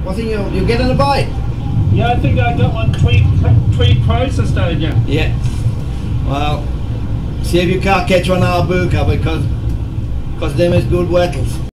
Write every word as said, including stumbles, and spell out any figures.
What think you you getting a bite? Yeah, I think I got one tweet tweet processed down here. Yeah. Well, see if you can't catch one out of Buka because because them is good wettles.